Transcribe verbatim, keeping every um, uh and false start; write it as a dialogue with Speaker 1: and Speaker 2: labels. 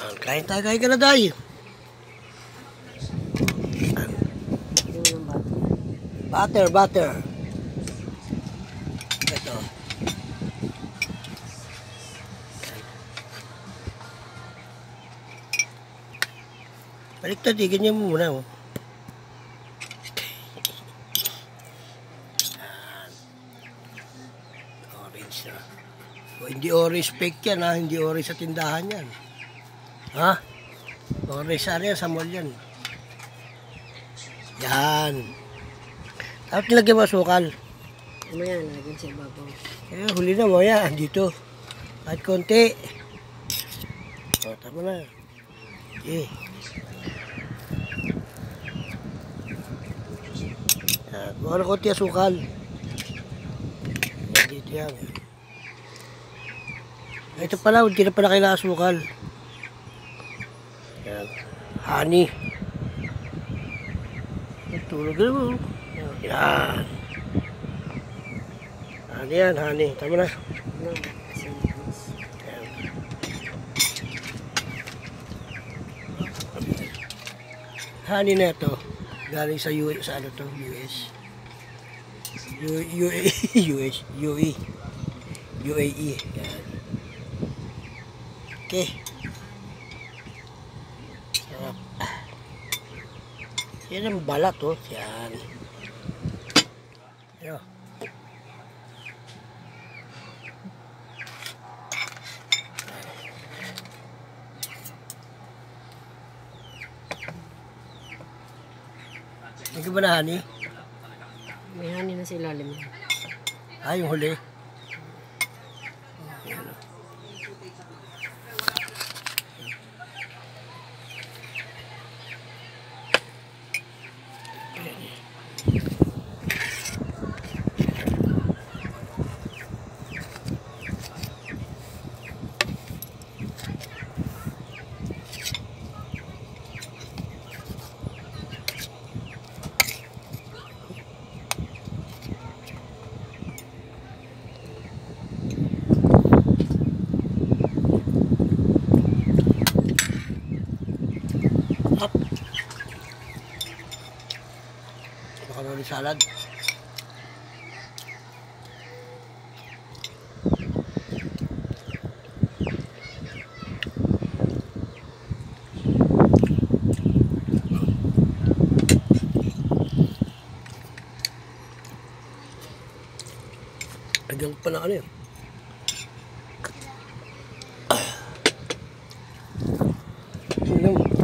Speaker 1: Kain tayo, kain ka na tayo. Butter, butter. Ito. Baliktad eh, ganyan mo muna. Oh. Orange na. O, hindi orange fake yan ha, hindi orange sa tindahan yan. Ha? Orange ano yan, sa mall yan. Yan. Tapos nilagyan mo sukal.
Speaker 2: Ano yan, lagyan sa ibabaw.
Speaker 1: Eh, huli na mo yan, dito. Kahit konti. O, tama na. Okay. Yan, buka na konti ang sukal. Yan, dito yan. Ito pala, hindi na pala kailangan sukal. Yan. Honey. Tulog na mo. Yan. Honey yan, honey. Tama na. Yan. Honey na ito. Galing sa U S, sa ano to? U S. U, U, U S. U E. U A E. Yan. Okay. Sarap. Yan ang balat, oh. Yan. Yan. Hindi ba na honey?
Speaker 2: May honey na sa ilalim.
Speaker 1: Ah, yung huli. Up. Macaroni salad. Lagyan ko pa na ano yun. Tingnan mo.